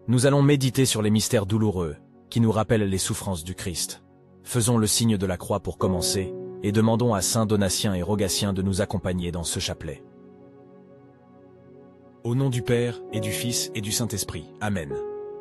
Nous allons méditer sur les mystères douloureux qui nous rappellent les souffrances du Christ. Faisons le signe de la croix pour commencer et demandons à saint Donatien et Rogatien de nous accompagner dans ce chapelet. Au nom du Père et du Fils et du Saint-Esprit. Amen.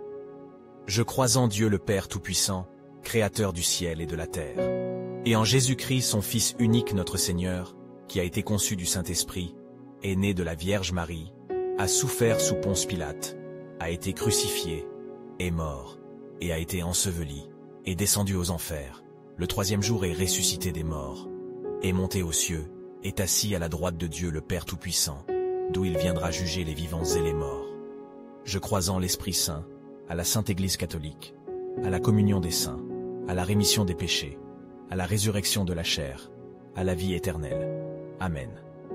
Je crois en Dieu le Père Tout-Puissant, Créateur du ciel et de la terre, et en Jésus-Christ son Fils unique notre Seigneur, qui a été conçu du Saint-Esprit, est né de la Vierge Marie, a souffert sous Ponce Pilate, a été crucifié, est mort, et a été enseveli, est descendu aux enfers, le troisième jour est ressuscité des morts, est monté aux cieux, est assis à la droite de Dieu le Père Tout-Puissant, d'où il viendra juger les vivants et les morts. Je crois en l'Esprit Saint, à la Sainte Église catholique, à la communion des saints, à la rémission des péchés, à la résurrection de la chair, à la vie éternelle. Amen.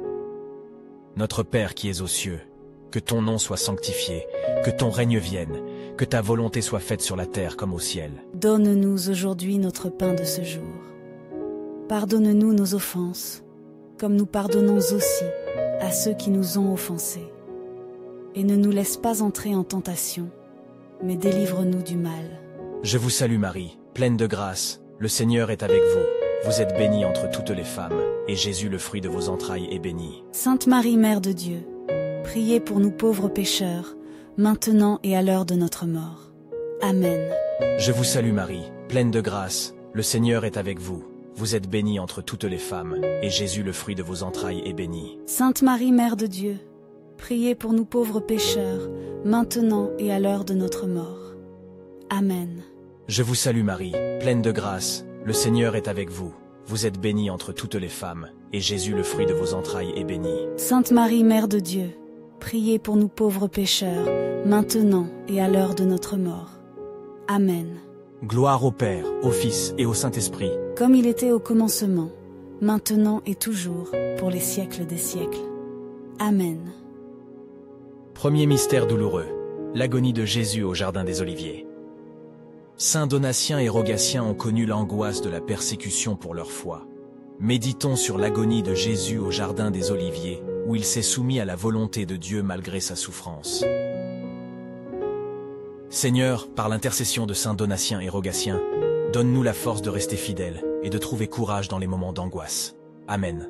Notre Père qui es aux cieux, que ton nom soit sanctifié, que ton règne vienne, que ta volonté soit faite sur la terre comme au ciel. Donne-nous aujourd'hui notre pain de ce jour. Pardonne-nous nos offenses, comme nous pardonnons aussi à ceux qui nous ont offensés. Et ne nous laisse pas entrer en tentation, mais délivre-nous du mal. Je vous salue Marie, pleine de grâce, le Seigneur est avec vous. Vous êtes bénie entre toutes les femmes, et Jésus, le fruit de vos entrailles, est béni. Sainte Marie, Mère de Dieu, priez pour nous pauvres pécheurs, maintenant et à l'heure de notre mort. Amen. Je vous salue Marie, pleine de grâce, le Seigneur est avec vous. Vous êtes bénie entre toutes les femmes, et Jésus, le fruit de vos entrailles, est béni. Sainte Marie, Mère de Dieu, priez pour nous pauvres pécheurs, maintenant et à l'heure de notre mort. Amen. Je vous salue Marie, pleine de grâce, le Seigneur est avec vous. Vous êtes bénie entre toutes les femmes, et Jésus, le fruit de vos entrailles, est béni. Sainte Marie, Mère de Dieu, priez pour nous pauvres pécheurs, maintenant et à l'heure de notre mort. Amen. Gloire au Père, au Fils et au Saint-Esprit. Comme il était au commencement, maintenant et toujours, pour les siècles des siècles. Amen. Premier mystère douloureux, l'agonie de Jésus au Jardin des Oliviers. Saint Donatien et Rogatien ont connu l'angoisse de la persécution pour leur foi. Méditons sur l'agonie de Jésus au Jardin des Oliviers, où il s'est soumis à la volonté de Dieu malgré sa souffrance. Seigneur, par l'intercession de Saint Donatien et Rogatien, donne-nous la force de rester fidèles et de trouver courage dans les moments d'angoisse. Amen.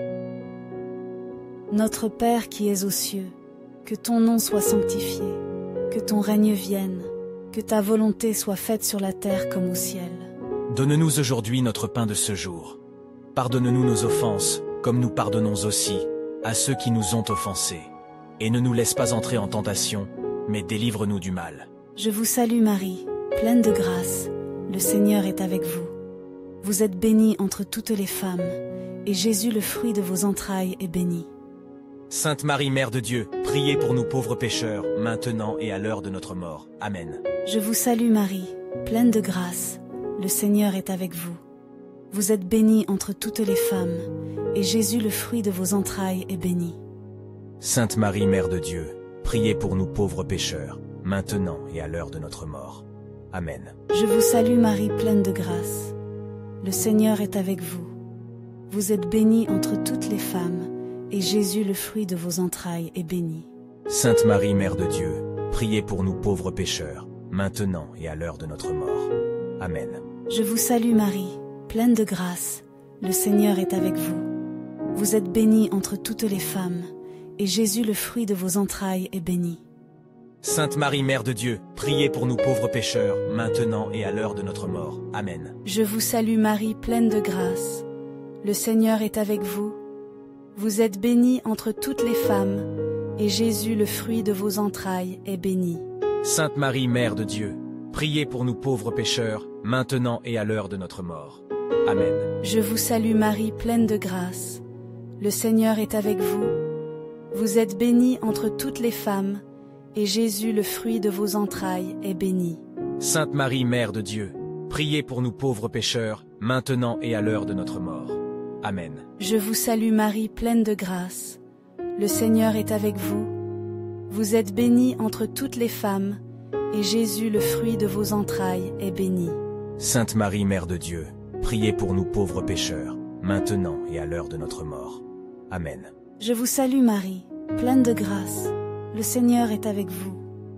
Notre Père qui es aux cieux, que ton nom soit sanctifié, que ton règne vienne, que ta volonté soit faite sur la terre comme au ciel. Donne-nous aujourd'hui notre pain de ce jour. Pardonne-nous nos offenses, comme nous pardonnons aussi à ceux qui nous ont offensés. Et ne nous laisse pas entrer en tentation, mais délivre-nous du mal. Je vous salue Marie, pleine de grâce, le Seigneur est avec vous. Vous êtes bénie entre toutes les femmes, et Jésus, le fruit de vos entrailles, est béni. Sainte Marie, Mère de Dieu, priez pour nous pauvres pécheurs, maintenant et à l'heure de notre mort. Amen. Je vous salue Marie, pleine de grâce, le Seigneur est avec vous. Vous êtes bénie entre toutes les femmes, et Jésus, le fruit de vos entrailles, est béni. Sainte Marie, Mère de Dieu, priez pour nous pauvres pécheurs, maintenant et à l'heure de notre mort. Amen. Je vous salue Marie, pleine de grâce. Le Seigneur est avec vous. Vous êtes bénie entre toutes les femmes, et Jésus, le fruit de vos entrailles, est béni. Sainte Marie, Mère de Dieu, priez pour nous pauvres pécheurs, maintenant et à l'heure de notre mort. Amen. Je vous salue Marie, pleine de grâce, le Seigneur est avec vous. Vous êtes bénie entre toutes les femmes, et Jésus, le fruit de vos entrailles, est béni. Sainte Marie, Mère de Dieu, priez pour nous pauvres pécheurs, maintenant et à l'heure de notre mort. Amen. Je vous salue Marie, pleine de grâce, le Seigneur est avec vous. Vous êtes bénie entre toutes les femmes, et Jésus, le fruit de vos entrailles, est béni. Sainte Marie, Mère de Dieu, priez pour nous pauvres pécheurs, maintenant et à l'heure de notre mort. Amen. Je vous salue Marie, pleine de grâce. Le Seigneur est avec vous. Vous êtes bénie entre toutes les femmes, et Jésus, le fruit de vos entrailles, est béni. Sainte Marie, Mère de Dieu, priez pour nous pauvres pécheurs, maintenant et à l'heure de notre mort. Amen. Je vous salue Marie, pleine de grâce. Le Seigneur est avec vous. Vous êtes bénie entre toutes les femmes, et Jésus, le fruit de vos entrailles, est béni. Sainte Marie, Mère de Dieu, priez pour nous pauvres pécheurs, maintenant et à l'heure de notre mort. Amen. Je vous salue Marie, pleine de grâce. Le Seigneur est avec vous.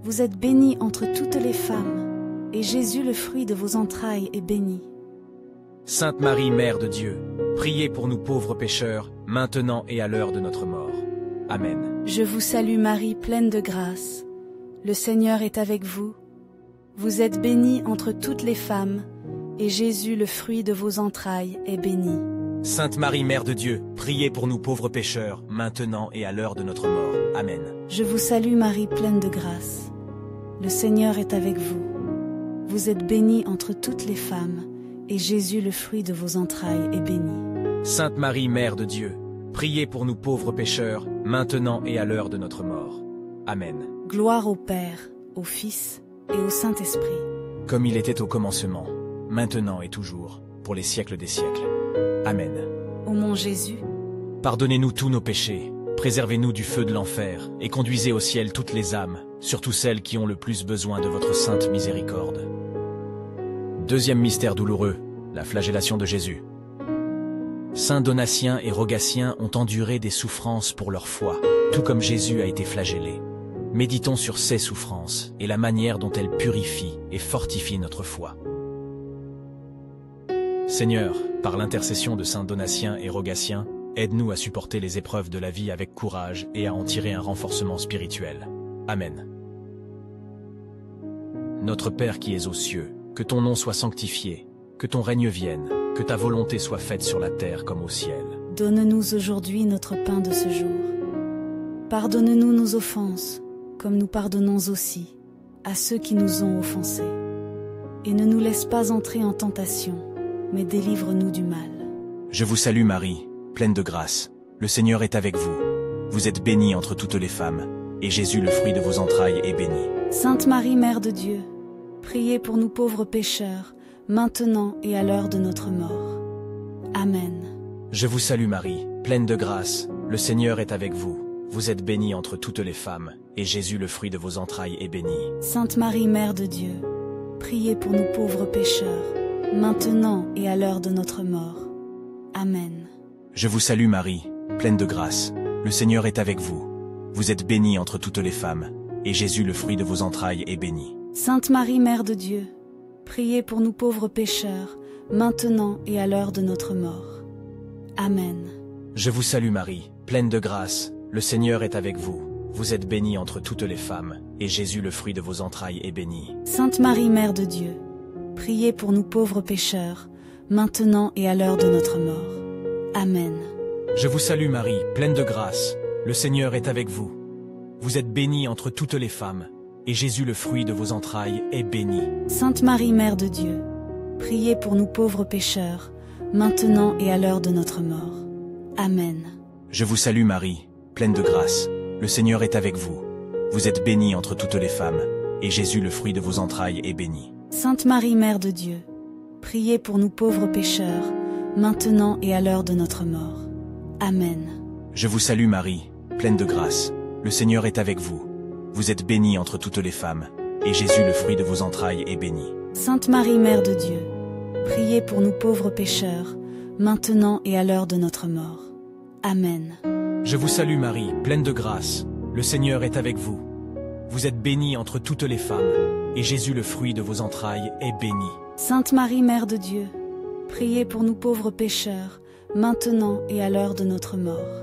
Vous êtes bénie entre toutes les femmes, et Jésus, le fruit de vos entrailles, est béni. Sainte Marie, Mère de Dieu, priez pour nous pauvres pécheurs, maintenant et à l'heure de notre mort. Amen. Je vous salue Marie, pleine de grâce. Le Seigneur est avec vous. Vous êtes bénie entre toutes les femmes, et Jésus, le fruit de vos entrailles, est béni. Sainte Marie, Mère de Dieu, priez pour nous pauvres pécheurs, maintenant et à l'heure de notre mort. Amen. Je vous salue Marie, pleine de grâce. Le Seigneur est avec vous. Vous êtes bénie entre toutes les femmes, et Jésus, le fruit de vos entrailles, est béni. Sainte Marie, Mère de Dieu, priez pour nous pauvres pécheurs, maintenant et à l'heure de notre mort. Amen. Gloire au Père, au Fils et au Saint-Esprit. Comme il était au commencement, maintenant et toujours, pour les siècles des siècles. Amen. Ô mon Jésus, pardonnez-nous tous nos péchés, préservez-nous du feu de l'enfer, et conduisez au ciel toutes les âmes, surtout celles qui ont le plus besoin de votre sainte miséricorde. Deuxième mystère douloureux, la flagellation de Jésus. Saint Donatien et Rogatien ont enduré des souffrances pour leur foi, tout comme Jésus a été flagellé. Méditons sur ces souffrances et la manière dont elles purifient et fortifient notre foi. Seigneur, par l'intercession de Saint Donatien et Rogatien, aide-nous à supporter les épreuves de la vie avec courage et à en tirer un renforcement spirituel. Amen. Notre Père qui es aux cieux, que ton nom soit sanctifié, que ton règne vienne, que ta volonté soit faite sur la terre comme au ciel. Donne-nous aujourd'hui notre pain de ce jour. Pardonne-nous nos offenses, comme nous pardonnons aussi à ceux qui nous ont offensés. Et ne nous laisse pas entrer en tentation, mais délivre-nous du mal. Je vous salue Marie, pleine de grâce. Le Seigneur est avec vous. Vous êtes bénie entre toutes les femmes, et Jésus, le fruit de vos entrailles, est béni. Sainte Marie, Mère de Dieu, priez pour nous pauvres pécheurs, maintenant et à l'heure de notre mort. Amen. Je vous salue Marie, pleine de grâce. Le Seigneur est avec vous. Vous êtes bénie entre toutes les femmes, et Jésus, le fruit de vos entrailles, est béni. Sainte Marie, Mère de Dieu, priez pour nous pauvres pécheurs, maintenant et à l'heure de notre mort. Amen. Je vous salue Marie, pleine de grâce. Le Seigneur est avec vous. Vous êtes bénie entre toutes les femmes, et Jésus, le fruit de vos entrailles, est béni. Sainte Marie, Mère de Dieu, priez pour nous pauvres pécheurs, maintenant et à l'heure de notre mort. Amen. Je vous salue Marie, pleine de grâce. Le Seigneur est avec vous. Vous êtes bénie entre toutes les femmes, et Jésus, le fruit de vos entrailles, est béni. Sainte Marie, Mère de Dieu, priez pour nous pauvres pécheurs, maintenant et à l'heure de notre mort. Amen. Je vous salue Marie, pleine de grâce. Le Seigneur est avec vous. Vous êtes bénie entre toutes les femmes, et Jésus, le fruit de vos entrailles, est béni. Sainte Marie, Mère de Dieu, priez pour nous pauvres pécheurs, maintenant et à l'heure de notre mort. Amen. Je vous salue Marie, pleine de grâce. Le Seigneur est avec vous. Vous êtes bénie entre toutes les femmes, et Jésus, le fruit de vos entrailles, est béni. Sainte Marie, Mère de Dieu, priez pour nous pauvres pécheurs, maintenant et à l'heure de notre mort. Amen. Je vous salue Marie, pleine de grâce. Le Seigneur est avec vous. Vous êtes bénie entre toutes les femmes, et Jésus, le fruit de vos entrailles, est béni. Sainte Marie, Mère de Dieu, priez pour nous pauvres pécheurs, maintenant et à l'heure de notre mort. Amen. Je vous salue Marie, pleine de grâce. Le Seigneur est avec vous. Vous êtes bénie entre toutes les femmes, et Jésus, le fruit de vos entrailles, est béni. Sainte Marie, Mère de Dieu, priez pour nous pauvres pécheurs, maintenant et à l'heure de notre mort.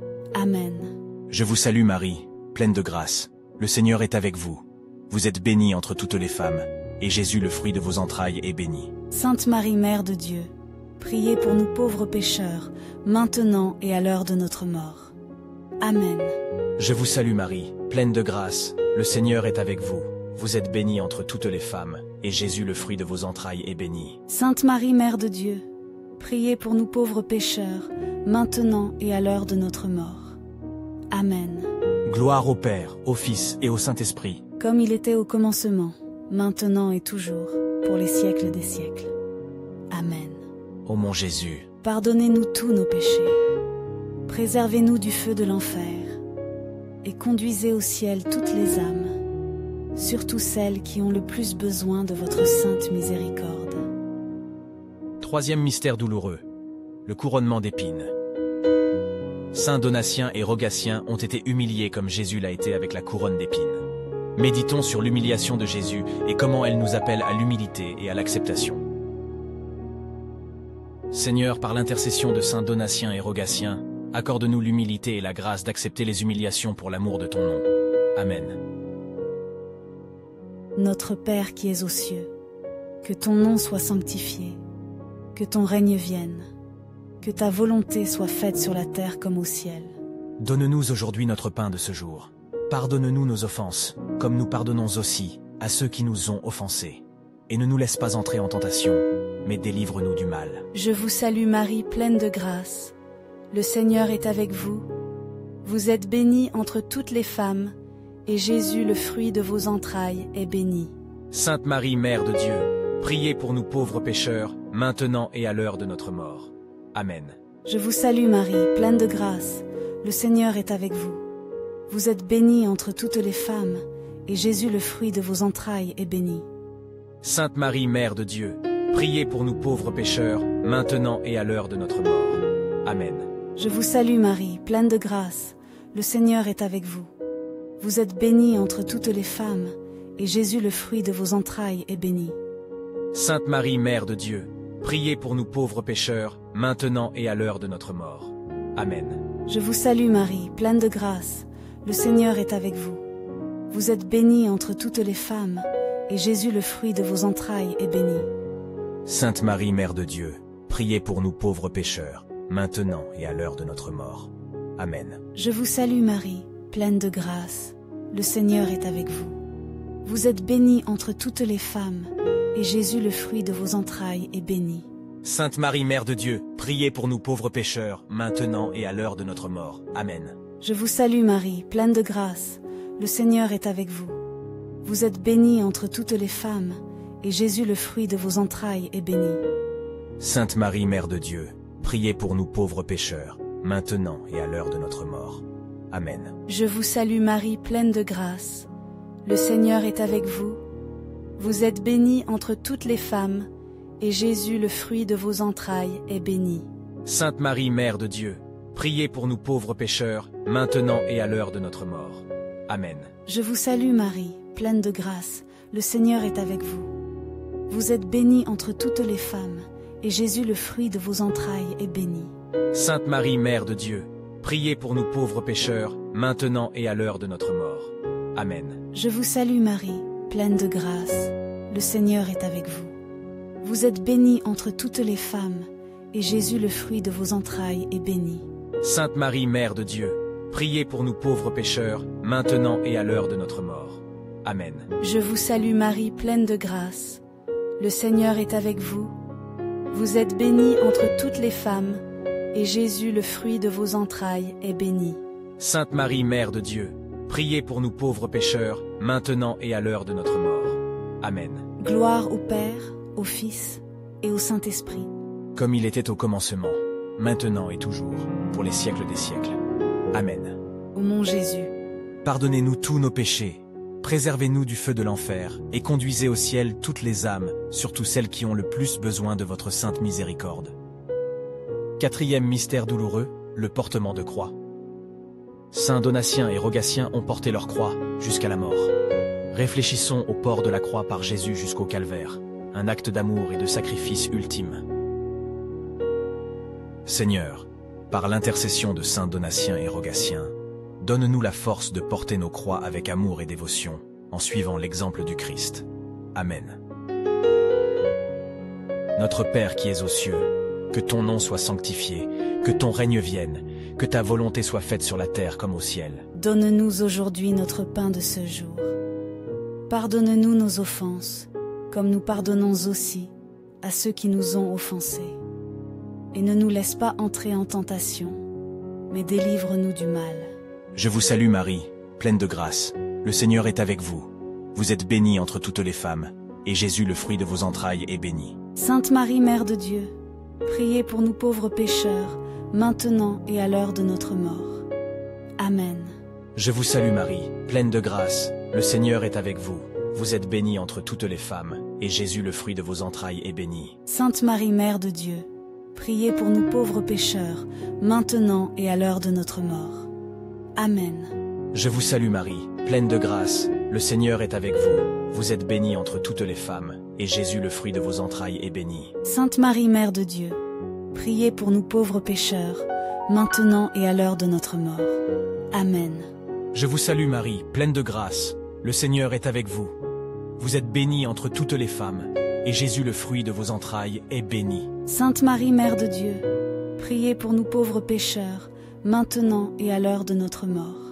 Amen. Je vous salue Marie, pleine de grâce. Le Seigneur est avec vous. Vous êtes bénie entre toutes les femmes, et Jésus, le fruit de vos entrailles, est béni. Sainte Marie, Mère de Dieu, priez pour nous pauvres pécheurs, maintenant et à l'heure de notre mort. Amen. Je vous salue Marie, pleine de grâce. Le Seigneur est avec vous. Vous êtes bénie entre toutes les femmes, et Jésus, le fruit de vos entrailles, est béni. Sainte Marie, Mère de Dieu, priez pour nous pauvres pécheurs, maintenant et à l'heure de notre mort. Amen. Gloire au Père, au Fils et au Saint-Esprit. Comme il était au commencement, maintenant et toujours, pour les siècles des siècles. Amen. Ô mon Jésus, pardonnez-nous tous nos péchés, préservez-nous du feu de l'enfer, et conduisez au ciel toutes les âmes, surtout celles qui ont le plus besoin de votre sainte miséricorde. Troisième mystère douloureux, le couronnement d'épines. Saint Donatien et Rogatien ont été humiliés comme Jésus l'a été avec la couronne d'épines. Méditons sur l'humiliation de Jésus et comment elle nous appelle à l'humilité et à l'acceptation. Seigneur, par l'intercession de saint Donatien et Rogatien, accorde-nous l'humilité et la grâce d'accepter les humiliations pour l'amour de ton nom. Amen. Notre Père qui es aux cieux, que ton nom soit sanctifié, que ton règne vienne, que ta volonté soit faite sur la terre comme au ciel. Donne-nous aujourd'hui notre pain de ce jour. Pardonne-nous nos offenses, comme nous pardonnons aussi à ceux qui nous ont offensés. Et ne nous laisse pas entrer en tentation, mais délivre-nous du mal. Je vous salue Marie, pleine de grâce. Le Seigneur est avec vous. Vous êtes bénie entre toutes les femmes, et Jésus, le fruit de vos entrailles, est béni. Sainte Marie, Mère de Dieu, priez pour nous pauvres pécheurs, maintenant et à l'heure de notre mort. Amen. Je vous salue Marie, pleine de grâce. Le Seigneur est avec vous. Vous êtes bénie entre toutes les femmes, et Jésus, le fruit de vos entrailles, est béni. Sainte Marie, Mère de Dieu, priez pour nous pauvres pécheurs, maintenant et à l'heure de notre mort. Amen. Je vous salue Marie, pleine de grâce. Le Seigneur est avec vous. Vous êtes bénie entre toutes les femmes, et Jésus, le fruit de vos entrailles, est béni. Sainte Marie, Mère de Dieu, priez pour nous pauvres pécheurs, maintenant et à l'heure de notre mort. Amen. Je vous salue Marie, pleine de grâce. Le Seigneur est avec vous. Vous êtes bénie entre toutes les femmes, et Jésus, le fruit de vos entrailles, est béni. Sainte Marie, Mère de Dieu, priez pour nous pauvres pécheurs, maintenant et à l'heure de notre mort. Amen. Je vous salue Marie, pleine de grâce. Le Seigneur est avec vous. Vous êtes bénie entre toutes les femmes, et Jésus, le fruit de vos entrailles, est béni. Sainte Marie, Mère de Dieu, priez pour nous pauvres pécheurs, maintenant et à l'heure de notre mort. Amen. Je vous salue Marie, pleine de grâce. Le Seigneur est avec vous. Vous êtes bénie entre toutes les femmes, et Jésus, le fruit de vos entrailles, est béni. Sainte Marie, Mère de Dieu, priez pour nous pauvres pécheurs, maintenant et à l'heure de notre mort. Amen. Je vous salue Marie, pleine de grâce. Le Seigneur est avec vous. Vous êtes bénie entre toutes les femmes, et Jésus, le fruit de vos entrailles, est béni. Sainte Marie, Mère de Dieu, priez pour nous pauvres pécheurs, maintenant et à l'heure de notre mort. Amen. Je vous salue Marie, pleine de grâce. Le Seigneur est avec vous. Vous êtes bénie entre toutes les femmes, et Jésus, le fruit de vos entrailles, est béni. Sainte Marie, Mère de Dieu, priez pour nous pauvres pécheurs, maintenant et à l'heure de notre mort. Amen. Je vous salue Marie, pleine de grâce. Le Seigneur est avec vous. Vous êtes bénie entre toutes les femmes, et Jésus, le fruit de vos entrailles, est béni. Sainte Marie, Mère de Dieu, priez pour nous pauvres pécheurs, maintenant et à l'heure de notre mort. Amen. Je vous salue Marie, pleine de grâce. Le Seigneur est avec vous. Vous êtes bénie entre toutes les femmes, et Jésus, le fruit de vos entrailles, est béni. Sainte Marie, Mère de Dieu, priez pour nous pauvres pécheurs, maintenant et à l'heure de notre mort. Amen. Gloire au Père, au Fils et au Saint-Esprit. Comme il était au commencement, maintenant et toujours, pour les siècles des siècles. Amen. Ô mon Jésus, pardonnez-nous tous nos péchés, préservez-nous du feu de l'enfer, et conduisez au ciel toutes les âmes, surtout celles qui ont le plus besoin de votre sainte miséricorde. Quatrième mystère douloureux, le portement de croix. Saint Donatien et Rogatien ont porté leur croix jusqu'à la mort. Réfléchissons au port de la croix par Jésus jusqu'au calvaire, un acte d'amour et de sacrifice ultime. Seigneur, par l'intercession de saint Donatien et Rogatien, donne-nous la force de porter nos croix avec amour et dévotion, en suivant l'exemple du Christ. Amen. Notre Père qui es aux cieux, que ton nom soit sanctifié, que ton règne vienne, que ta volonté soit faite sur la terre comme au ciel. Donne-nous aujourd'hui notre pain de ce jour. Pardonne-nous nos offenses, comme nous pardonnons aussi à ceux qui nous ont offensés. Et ne nous laisse pas entrer en tentation, mais délivre-nous du mal. Je vous salue Marie, pleine de grâce. Le Seigneur est avec vous. Vous êtes bénie entre toutes les femmes, et Jésus, le fruit de vos entrailles, est béni. Sainte Marie, Mère de Dieu, priez pour nous pauvres pécheurs, maintenant et à l'heure de notre mort. Amen. Je vous salue Marie, pleine de grâce. Le Seigneur est avec vous. Vous êtes bénie entre toutes les femmes, et Jésus, le fruit de vos entrailles, est béni. Sainte Marie, Mère de Dieu, priez pour nous pauvres pécheurs, maintenant et à l'heure de notre mort. Amen. Je vous salue Marie, pleine de grâce. le Seigneur est avec vous. Vous êtes bénie entre toutes les femmes, et Jésus, le fruit de vos entrailles, est béni. Sainte Marie, Mère de Dieu, priez pour nous pauvres pécheurs, maintenant et à l'heure de notre mort. Amen. Je vous salue Marie, pleine de grâce. Le Seigneur est avec vous. Vous êtes bénie entre toutes les femmes, et Jésus, le fruit de vos entrailles, est béni. Sainte Marie, Mère de Dieu, priez pour nous pauvres pécheurs, maintenant et à l'heure de notre mort.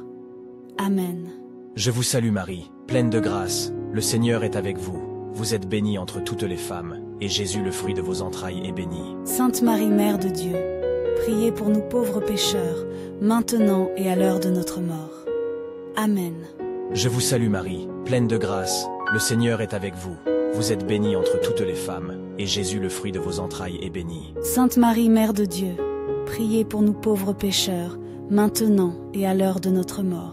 Amen. Je vous salue Marie, pleine de grâce. Le Seigneur est avec vous. Vous êtes bénie entre toutes les femmes, et Jésus, le fruit de vos entrailles, est béni. Sainte Marie, Mère de Dieu, priez pour nous pauvres pécheurs, maintenant et à l'heure de notre mort. Amen. Je vous salue Marie, pleine de grâce. Le Seigneur est avec vous. Vous êtes bénie entre toutes les femmes, et Jésus, le fruit de vos entrailles, est béni. Sainte Marie, Mère de Dieu, priez pour nous pauvres pécheurs, maintenant et à l'heure de notre mort.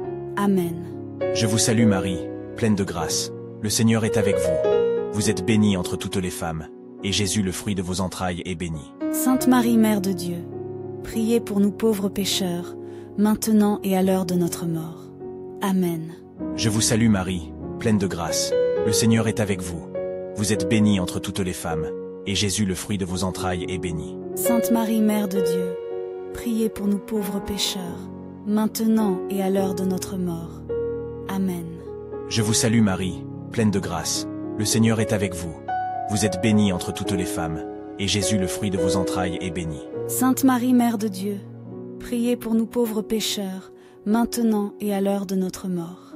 Amen. Je vous salue Marie, pleine de grâce. Le Seigneur est avec vous. Vous êtes bénie entre toutes les femmes, et Jésus, le fruit de vos entrailles, est béni. Sainte Marie, Mère de Dieu, priez pour nous pauvres pécheurs, maintenant et à l'heure de notre mort. Amen. Je vous salue Marie, pleine de grâce. Le Seigneur est avec vous. Vous êtes bénie entre toutes les femmes, et Jésus, le fruit de vos entrailles, est béni. Sainte Marie, Mère de Dieu, priez pour nous pauvres pécheurs, maintenant et à l'heure de notre mort. Amen. Je vous salue Marie, pleine de grâce. Le Seigneur est avec vous. Vous êtes bénie entre toutes les femmes, et Jésus, le fruit de vos entrailles, est béni. Sainte Marie, Mère de Dieu, priez pour nous pauvres pécheurs, maintenant et à l'heure de notre mort.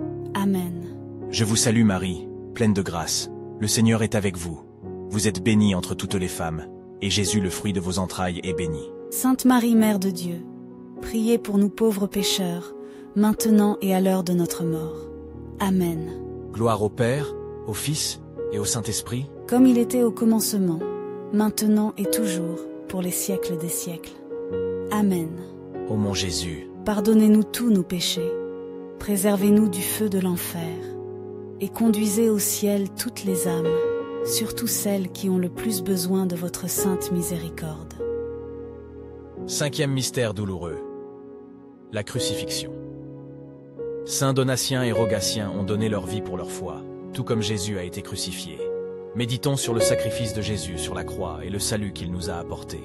Amen. Je vous salue Marie, pleine de grâce. Le Seigneur est avec vous. Vous êtes bénie entre toutes les femmes, et Jésus, le fruit de vos entrailles, est béni. Sainte Marie, Mère de Dieu, priez pour nous pauvres pécheurs, maintenant et à l'heure de notre mort. Amen. Gloire au Père, au Fils et au Saint-Esprit, comme il était au commencement, maintenant et toujours, pour les siècles des siècles. Amen. Ô mon Jésus, pardonnez-nous tous nos péchés, préservez-nous du feu de l'enfer, et conduisez au ciel toutes les âmes, surtout celles qui ont le plus besoin de votre sainte miséricorde. 5e mystère douloureux, la crucifixion. Saint Donatien et Rogatien ont donné leur vie pour leur foi, tout comme Jésus a été crucifié. Méditons sur le sacrifice de Jésus sur la croix et le salut qu'il nous a apporté.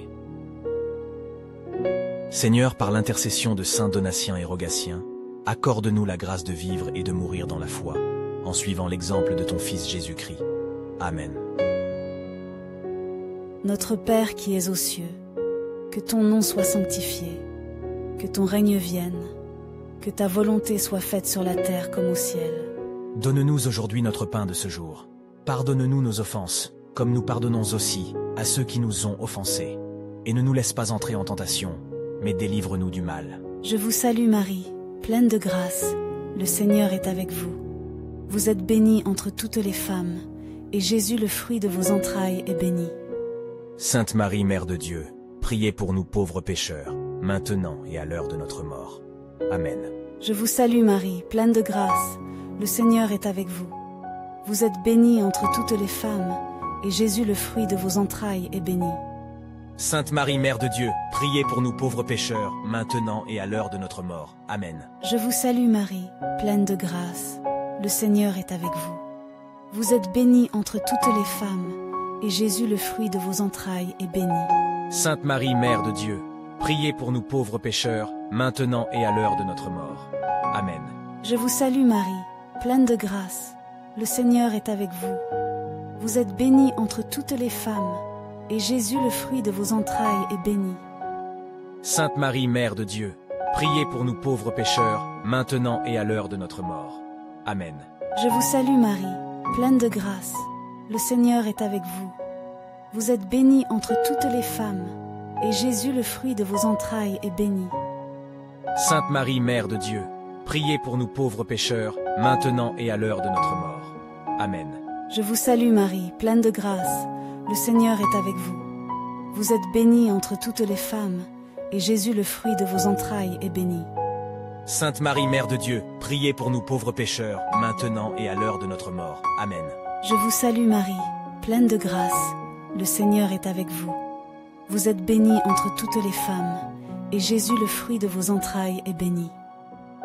Seigneur, par l'intercession de Saint Donatien et Rogatien, accorde-nous la grâce de vivre et de mourir dans la foi, en suivant l'exemple de ton Fils Jésus-Christ. Amen. Notre Père qui es aux cieux, que ton nom soit sanctifié, que ton règne vienne, que ta volonté soit faite sur la terre comme au ciel. Donne-nous aujourd'hui notre pain de ce jour. Pardonne-nous nos offenses, comme nous pardonnons aussi à ceux qui nous ont offensés. Et ne nous laisse pas entrer en tentation, mais délivre-nous du mal. Je vous salue Marie, pleine de grâce, le Seigneur est avec vous. Vous êtes bénie entre toutes les femmes, et Jésus, le fruit de vos entrailles, est béni. Sainte Marie, Mère de Dieu, priez pour nous pauvres pécheurs, maintenant et à l'heure de notre mort. Amen. Je vous salue Marie, pleine de grâce, le Seigneur est avec vous. Vous êtes bénie entre toutes les femmes, et Jésus, le fruit de vos entrailles, est béni. Sainte Marie, Mère de Dieu, priez pour nous pauvres pécheurs, maintenant et à l'heure de notre mort. Amen. Je vous salue Marie, pleine de grâce, le Seigneur est avec vous. Vous êtes bénie entre toutes les femmes, et Jésus, le fruit de vos entrailles, est béni. Sainte Marie, Mère de Dieu, priez pour nous pauvres pécheurs, maintenant et à l'heure de notre mort. Amen. Je vous salue Marie, pleine de grâce, le Seigneur est avec vous. Vous êtes bénie entre toutes les femmes, et Jésus, le fruit de vos entrailles, est béni. Sainte Marie, Mère de Dieu, priez pour nous pauvres pécheurs, maintenant et à l'heure de notre mort. Amen. Je vous salue Marie, pleine de grâce, le Seigneur est avec vous. Vous êtes bénie entre toutes les femmes, et Jésus, le fruit de vos entrailles, est béni. Sainte Marie, Mère de Dieu, priez pour nous pauvres pécheurs, maintenant et à l'heure de notre mort. Amen. Je vous salue Marie, pleine de grâce, le Seigneur est avec vous. Vous êtes bénie entre toutes les femmes, et Jésus, le fruit de vos entrailles, est béni. Sainte Marie, Mère de Dieu, priez pour nous pauvres pécheurs, maintenant et à l'heure de notre mort. Amen. Je vous salue Marie, pleine de grâce, le Seigneur est avec vous. Vous êtes bénie entre toutes les femmes, et Jésus, le fruit de vos entrailles, est béni.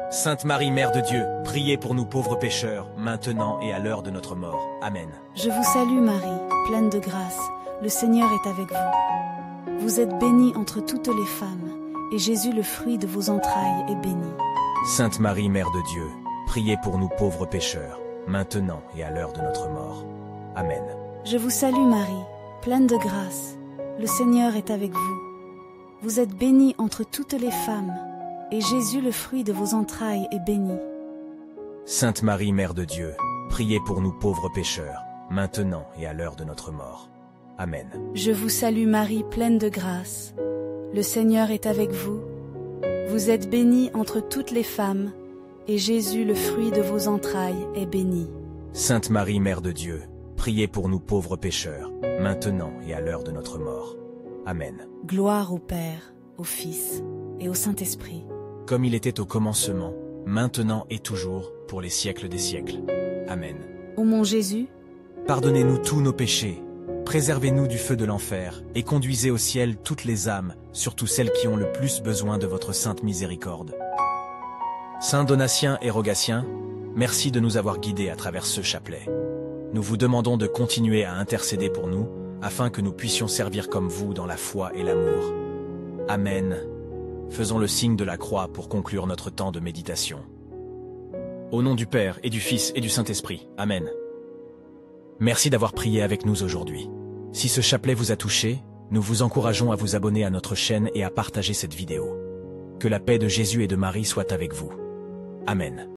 Sainte Marie, Mère de Dieu, priez pour nous pauvres pécheurs, maintenant et à l'heure de notre mort. Amen. Je vous salue Marie, pleine de grâce, le Seigneur est avec vous. Vous êtes bénie entre toutes les femmes, et Jésus, le fruit de vos entrailles, est béni. Sainte Marie, Mère de Dieu, priez pour nous pauvres pécheurs, maintenant et à l'heure de notre mort. Amen. Je vous salue Marie, pleine de grâce, le Seigneur est avec vous. Vous êtes bénie entre toutes les femmes, et Jésus, le fruit de vos entrailles, est béni. Sainte Marie, Mère de Dieu, priez pour nous pauvres pécheurs, maintenant et à l'heure de notre mort. Amen. Je vous salue Marie, pleine de grâce, le Seigneur est avec vous. Vous êtes bénie entre toutes les femmes, et Jésus, le fruit de vos entrailles, est béni. Sainte Marie, Mère de Dieu, priez pour nous pauvres pécheurs, maintenant et à l'heure de notre mort. Amen. Gloire au Père, au Fils et au Saint-Esprit. Comme il était au commencement, maintenant et toujours, pour les siècles des siècles. Amen. Ô mon Jésus, pardonnez-nous tous nos péchés, préservez-nous du feu de l'enfer, et conduisez au ciel toutes les âmes, surtout celles qui ont le plus besoin de votre sainte miséricorde. Saint Donatien et Rogatien, merci de nous avoir guidés à travers ce chapelet. Nous vous demandons de continuer à intercéder pour nous, afin que nous puissions servir comme vous dans la foi et l'amour. Amen. Faisons le signe de la croix pour conclure notre temps de méditation. Au nom du Père et du Fils et du Saint-Esprit. Amen. Merci d'avoir prié avec nous aujourd'hui. Si ce chapelet vous a touché, nous vous encourageons à vous abonner à notre chaîne et à partager cette vidéo. Que la paix de Jésus et de Marie soit avec vous. Amen.